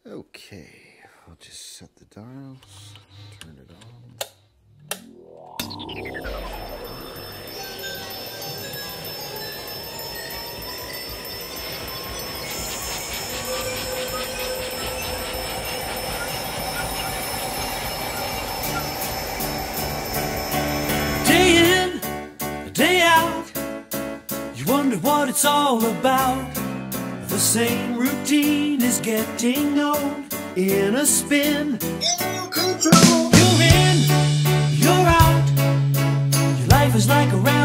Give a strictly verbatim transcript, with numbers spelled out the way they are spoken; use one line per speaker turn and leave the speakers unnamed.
Okay, I'll just set the dials, turn it on.
Day in, day out, you wonder what it's all about. The same routine is getting old. In a spin,
In control.
you're in, you're out. Your life is like a